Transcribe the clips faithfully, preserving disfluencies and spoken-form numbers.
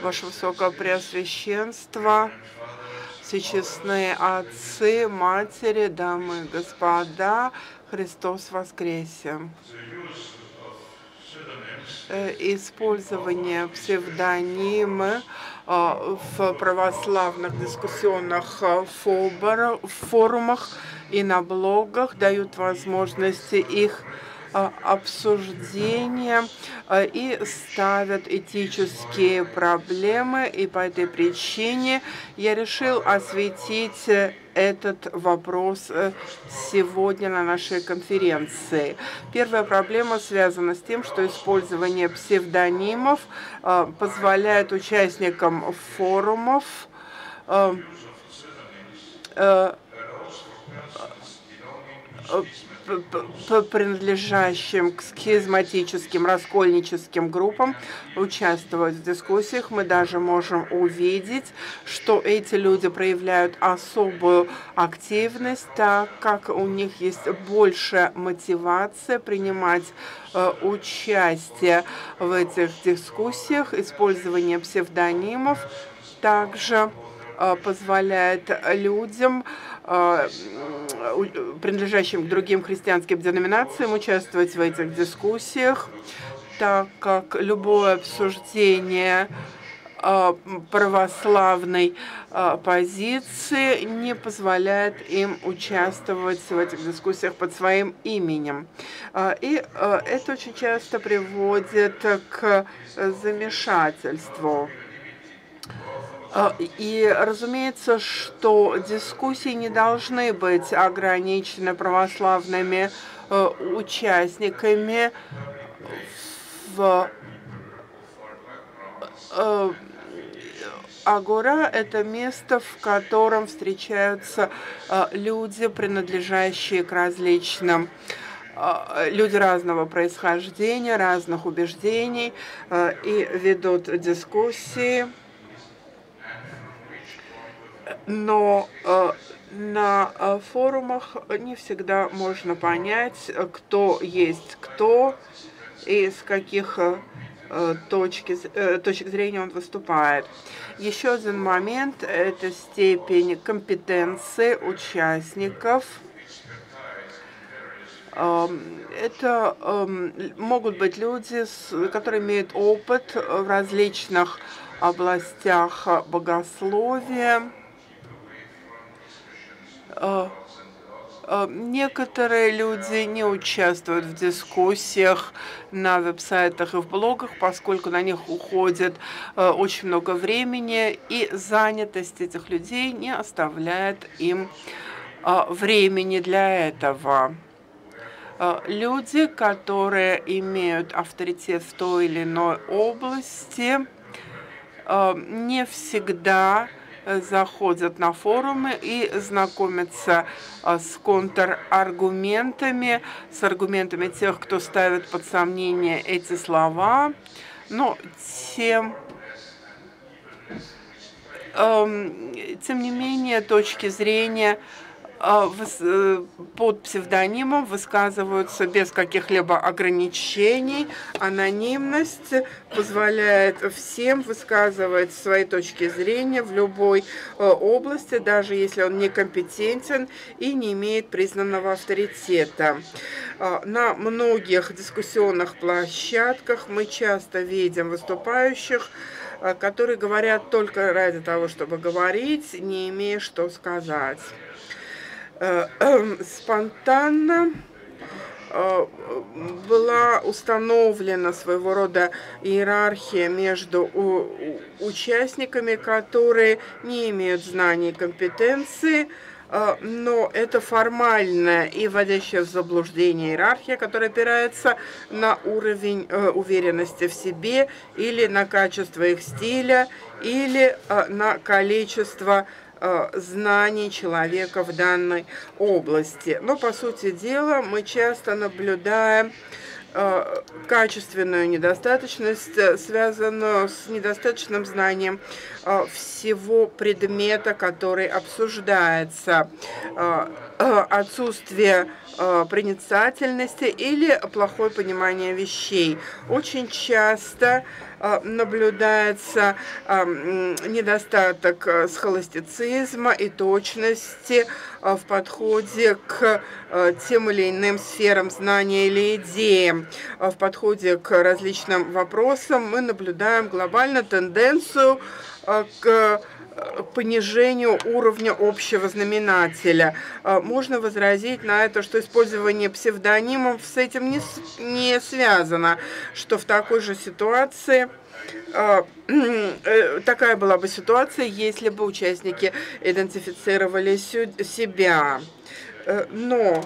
Ваше Высокопреосвященство, всечестные отцы, матери, дамы и господа, Христос воскресе! Использование псевдонима в православных дискуссионных форумах и на блогах дают возможности их обсуждения и ставят этические проблемы, и по этой причине я решил осветить этот вопрос сегодня на нашей конференции. Первая проблема связана с тем, что использование псевдонимов позволяет участникам форумов принадлежащим к схизматическим, раскольническим группам участвовать в дискуссиях. Мы даже можем увидеть, что эти люди проявляют особую активность, так как у них есть большая мотивация принимать э, участие в этих дискуссиях. Использование псевдонимов также э, позволяет людям, принадлежащим к другим христианским деноминациям, участвовать в этих дискуссиях, так как любое обсуждение православной позиции не позволяет им участвовать в этих дискуссиях под своим именем. И это очень часто приводит к замешательству. И разумеется, что дискуссии не должны быть ограничены православными э, участниками в э, Агора – это место, в котором встречаются э, люди, принадлежащие к различным э, люди разного происхождения, разных убеждений, э, и ведут дискуссии. Но э, на э, форумах не всегда можно понять, кто есть кто и с каких э, точки, э, точек зрения он выступает. Еще один момент – это степень компетенции участников. Э, это э, могут быть люди, которые имеют опыт в различных областях богословия. Некоторые люди не участвуют в дискуссиях на веб-сайтах и в блогах, поскольку на них уходит очень много времени, и занятость этих людей не оставляет им времени для этого. Люди, которые имеют авторитет в той или иной области, не всегда заходят на форумы и знакомятся с контраргументами, с аргументами тех, кто ставит под сомнение эти слова, но тем, эм, тем не менее точки зрения под псевдонимом высказываются без каких-либо ограничений. Анонимность позволяет всем высказывать свои точки зрения в любой области, даже если он некомпетентен и не имеет признанного авторитета. На многих дискуссионных площадках мы часто видим выступающих, которые говорят только ради того, чтобы говорить, не имея что сказать. Спонтанно была установлена своего рода иерархия между участниками, которые не имеют знаний и компетенции, но это формальная и вводящая в заблуждение иерархия, которая опирается на уровень уверенности в себе или на качество их стиля, или на количество знаний человека в данной области. Но, по сути дела, мы часто наблюдаем э, качественную недостаточность, связанную с недостаточным знанием э, всего предмета, который обсуждается. Э, э, отсутствие проницательности или плохое понимание вещей. Очень часто наблюдается недостаток схоластицизма и точности в подходе к тем или иным сферам знания или идеям. В подходе к различным вопросам мы наблюдаем глобально тенденцию к понижению уровня общего знаменателя. Можно возразить на это, что использование псевдонимов с этим не, не связано, что в такой же ситуации такая была бы ситуация, если бы участники идентифицировали себя. Но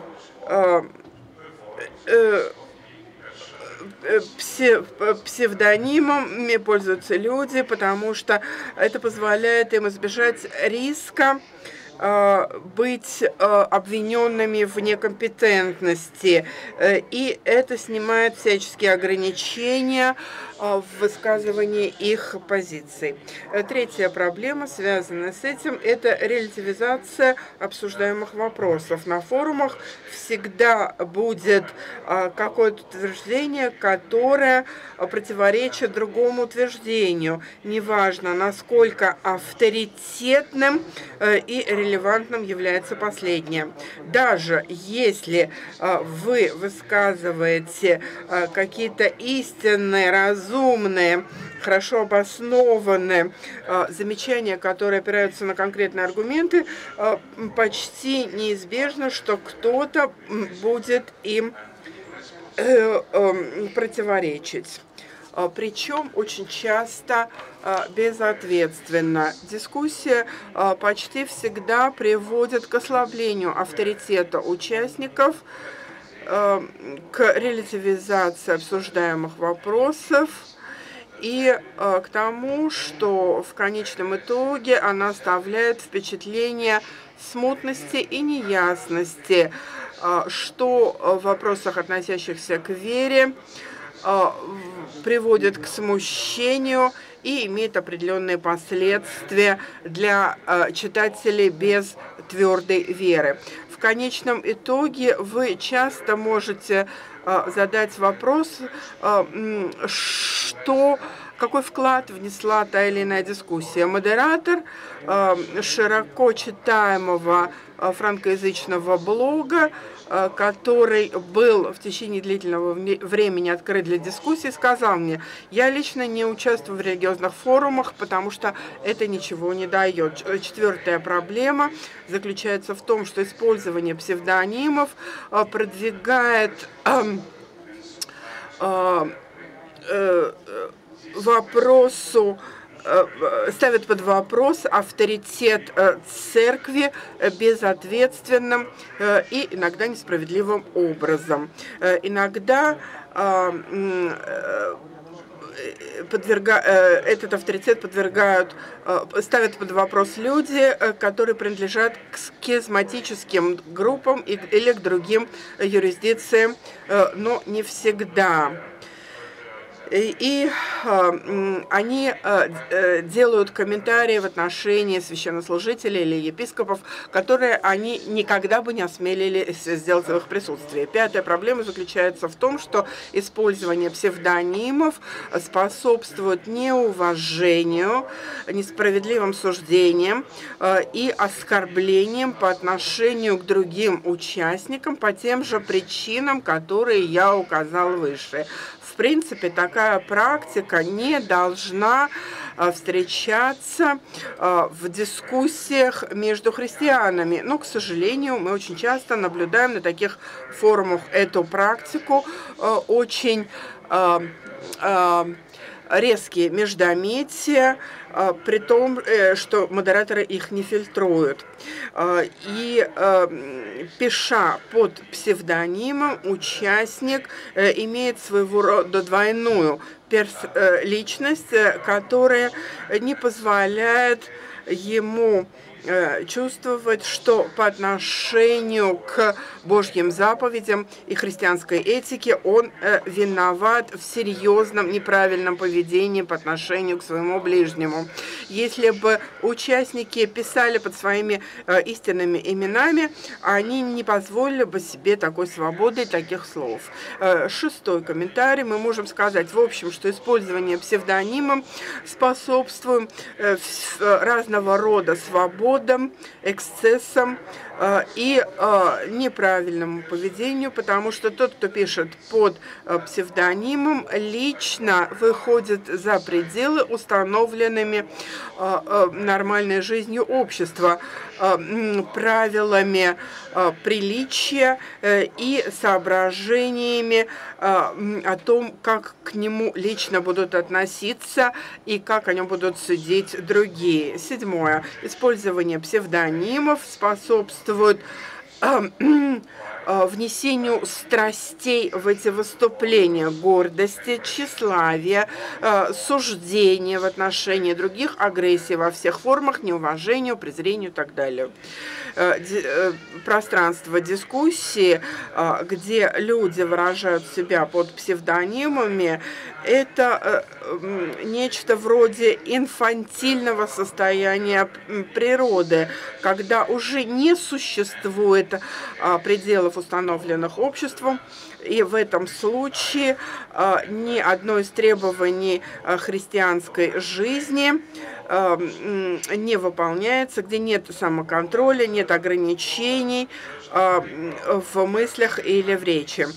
псевдонимами пользуются люди, потому что это позволяет им избежать риска быть обвиненными в некомпетентности, и это снимает всяческие ограничения в высказывании их позиций. Третья проблема, связанная с этим, это релятивизация обсуждаемых вопросов. На форумах всегда будет какое-то утверждение, которое противоречит другому утверждению, неважно, насколько авторитетным и релевантным является последнее. Даже если вы высказываете какие-то истинные, разумные, хорошо обоснованные замечания, которые опираются на конкретные аргументы, почти неизбежно, что кто-то будет им противоречить. Причем очень часто безответственно. Дискуссия почти всегда приводит к ослаблению авторитета участников, к релятивизации обсуждаемых вопросов и к тому, что в конечном итоге она оставляет впечатление смутности и неясности, что в вопросах, относящихся к вере, приводит к смущению и имеет определенные последствия для читателей без твердой веры. В конечном итоге вы часто можете задать вопрос, что, какой вклад внесла та или иная дискуссия. Модератор широко читаемого франкоязычного блога, который был в течение длительного времени открыт для дискуссий, сказал мне: я лично не участвую в религиозных форумах, потому что это ничего не дает. Четвертая проблема заключается в том, что использование псевдонимов продвигает э, э, э, вопросу, ставит под вопрос авторитет церкви безответственным и иногда несправедливым образом. Иногда подверга... этот авторитет подвергают, ставят под вопрос люди, которые принадлежат к схизматическим группам или к другим юрисдикциям, но не всегда. И э, они э, делают комментарии в отношении священнослужителей или епископов, которые они никогда бы не осмелились сделать в их присутствии. Пятая проблема заключается в том, что использование псевдонимов способствует неуважению, несправедливым суждениям э, и оскорблениям по отношению к другим участникам по тем же причинам, которые я указал выше. В принципе, такая практика не должна встречаться в дискуссиях между христианами. Но, к сожалению, мы очень часто наблюдаем на таких форумах эту практику, очень резкие междометия, при том, что модераторы их не фильтруют. И пиша под псевдонимом, участник имеет своего рода двойную личность, которая не позволяет ему чувствовать, что по отношению к Божьим заповедям и христианской этике он виноват в серьезном неправильном поведении по отношению к своему ближнему. Если бы участники писали под своими истинными именами, они не позволили бы себе такой свободы и таких слов. Шестой комментарий. Мы можем сказать, в общем, что использование псевдонима способствует разного рода свободам, эксцессам и неправильному поведению, потому что тот, кто пишет под псевдонимом, лично выходит за пределы, установленными нормальной жизнью общества, правилами приличия и соображениями о том, как к нему лично будут относиться и как о нем будут судить другие. Седьмое. Использование псевдонимов способствует внесению страстей в эти выступления, гордости, тщеславия, суждения в отношении других, агрессии во всех формах, неуважению, презрению и так далее. Пространство дискуссии, где люди выражают себя под псевдонимами, это нечто вроде инфантильного состояния природы, когда уже не существует пределов, установленных обществом, и в этом случае ни одно из требований христианской жизни не выполняется, где нет самоконтроля, нет ограничений в мыслях или в речи.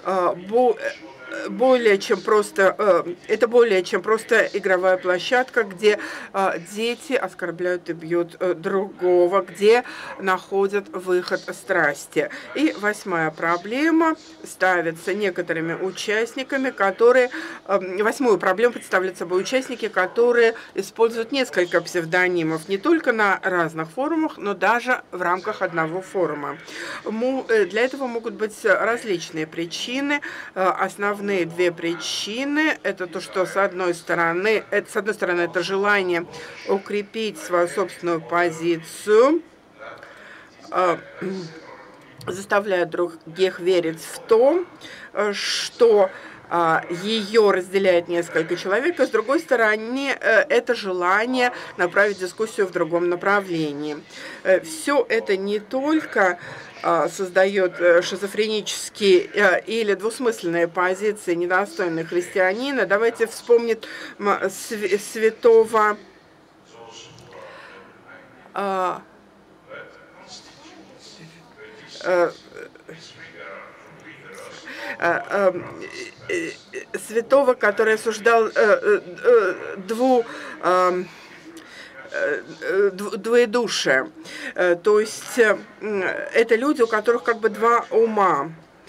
Более чем просто, это более чем просто игровая площадка, где дети оскорбляют и бьют другого, где находят выход страсти. И восьмая проблема ставится некоторыми участниками, которые... Восьмую проблему представляют собой участники, которые используют несколько псевдонимов, не только на разных форумах, но даже в рамках одного форума. Для этого могут быть различные причины. Основные две причины – это то, что с одной стороны, это, с одной стороны, это желание укрепить свою собственную позицию, э, заставляя других верить в то, что ее разделяет несколько человек, а с другой стороны, это желание направить дискуссию в другом направлении. Все это не только создает шизофренические или двусмысленные позиции, недостойные христианина. Давайте вспомним святого святого, который осуждал дву двоедушие. То есть это люди, у которых как бы два ума.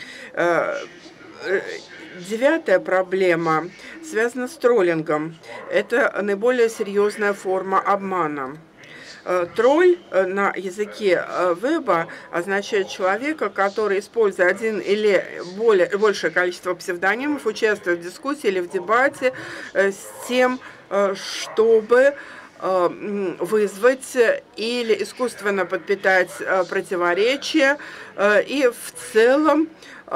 Девятая проблема связана с троллингом. Это наиболее серьезная форма обмана. Тролль на языке веба означает человека, который, используя один или более, большее количество псевдонимов, участвует в дискуссии или в дебате с тем, чтобы вызвать или искусственно подпитать противоречия и в целом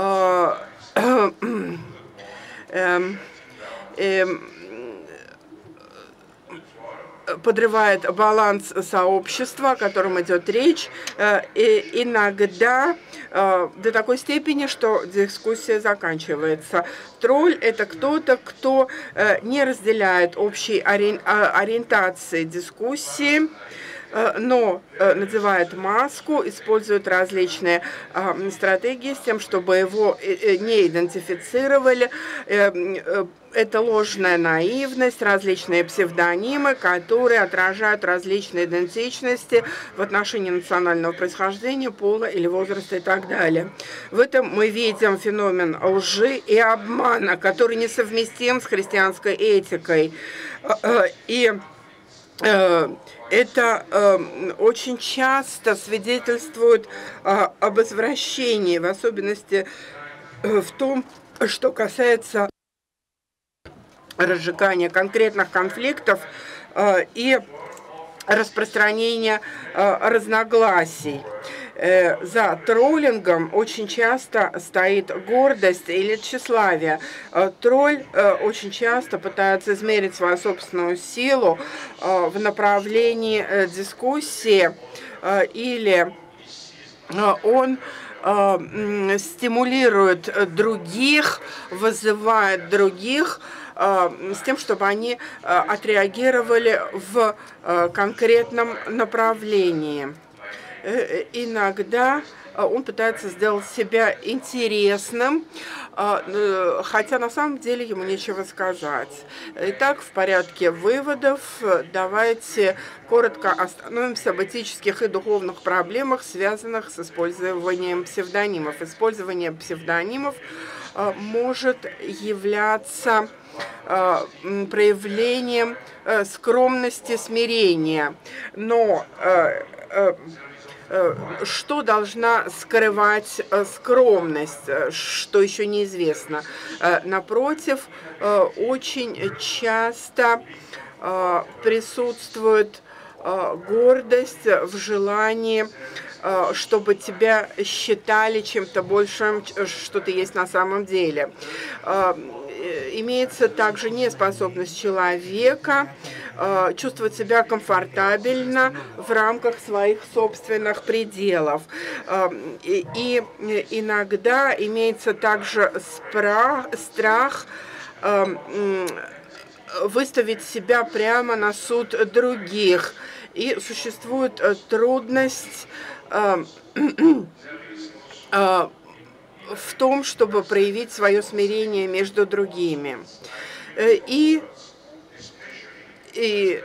подрывает баланс сообщества, о котором идет речь, и иногда до такой степени, что дискуссия заканчивается. Тролль – это кто-то, кто не разделяет общей ориентации дискуссии, но надевает маску, использует различные стратегии с тем, чтобы его не идентифицировали. Это ложная наивность, различные псевдонимы, которые отражают различные идентичности в отношении национального происхождения, пола или возраста и так далее. В этом мы видим феномен лжи и обмана, который несовместим с христианской этикой. И это э, очень часто свидетельствует э, об извращении, в особенности э, в том, что касается разжигания конкретных конфликтов э, и распространения разногласий. За троллингом очень часто стоит гордость или тщеславие. Тролль очень часто пытается измерить свою собственную силу в направлении дискуссии, или он стимулирует других, вызывает других с тем, чтобы они отреагировали в конкретном направлении. Иногда он пытается сделать себя интересным, хотя на самом деле ему нечего сказать. Итак, в порядке выводов давайте коротко остановимся об этических и духовных проблемах, связанных с использованием псевдонимов. Использование псевдонимов может являться проявлением скромности, смирения, но что должна скрывать скромность, что еще неизвестно. Напротив, очень часто присутствует гордость в желании, чтобы тебя считали чем-то большим, что ты есть на самом деле. Имеется также неспособность человека чувствовать себя комфортабельно в рамках своих собственных пределов. И иногда имеется также страх выставить себя прямо на суд других. И существует трудность в том, чтобы проявить свое смирение между другими. И, и,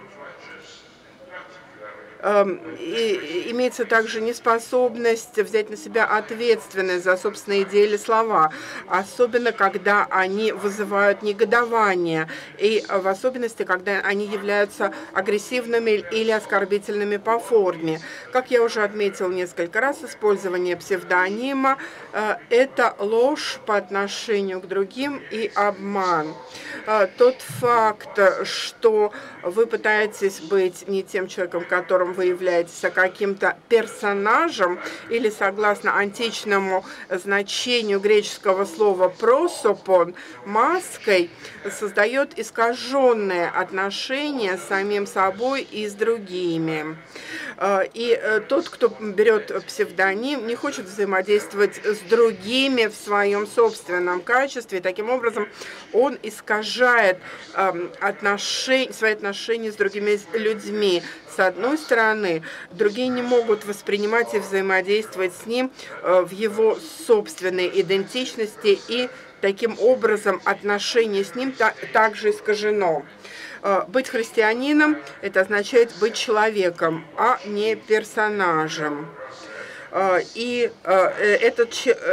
и имеется также неспособность взять на себя ответственность за собственные идеи или слова, особенно когда они вызывают негодование, и в особенности, когда они являются агрессивными или оскорбительными по форме. Как я уже отметил несколько раз, использование псевдонима – это ложь по отношению к другим и обман. Тот факт, что вы пытаетесь быть не тем человеком, которым вы являетесь, а каким-то персонажем, или согласно античному значению греческого слова «просопон», маской, создает искаженное отношение с самим собой и с другими. И тот, кто берет псевдоним, не хочет взаимодействовать с другими в своем собственном качестве. Таким образом, он искажает отношения, свои отношения с другими людьми. С одной стороны, другие не могут воспринимать и взаимодействовать с ним в его собственной идентичности, и таким образом отношение с ним также искажено. Быть христианином – это означает быть человеком, а не персонажем. И этот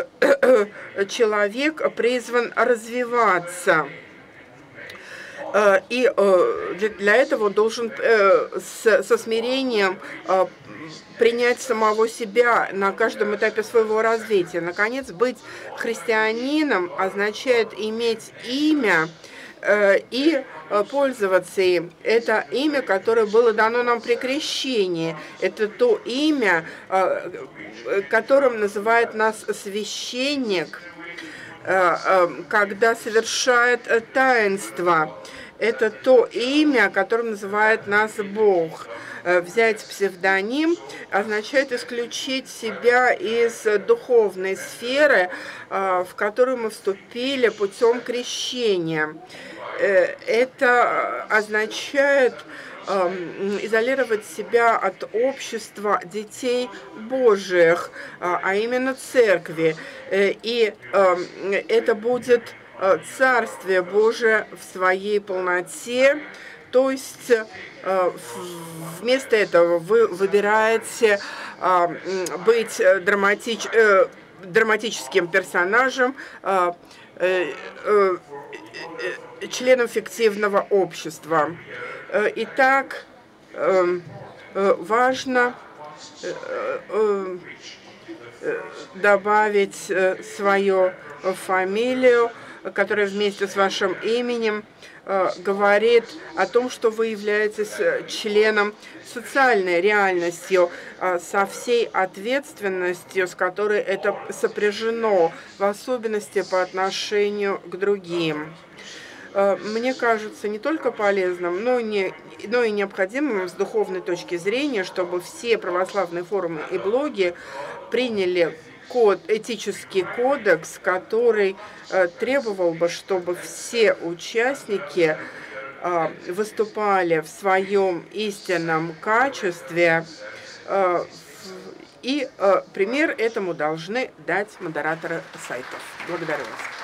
человек призван развиваться. И для этого он должен со смирением принять самого себя на каждом этапе своего развития. Наконец, быть христианином означает иметь имя и пользоваться им. Это имя, которое было дано нам при крещении. Это то имя, которым называет нас священник, когда совершает таинство. Это то имя, которым называет нас Бог. Взять псевдоним означает исключить себя из духовной сферы, в которую мы вступили путем крещения. Это означает изолировать себя от общества детей Божьих, а именно церкви. И это будет Царствие Божие в своей полноте. То есть вместо этого вы выбираете быть драматич, драматическим персонажем, членом фиктивного общества. Итак, важно добавить свою фамилию которое вместе с вашим именем говорит о том, что вы являетесь членом социальной реальностью, со всей ответственностью, с которой это сопряжено, в особенности по отношению к другим. Мне кажется, не только полезным, но, не, но и необходимым с духовной точки зрения, чтобы все православные форумы и блоги приняли код, этический кодекс, который э, требовал бы, чтобы все участники э, выступали в своем истинном качестве, э, и э, пример этому должны дать модераторы сайтов. Благодарю вас.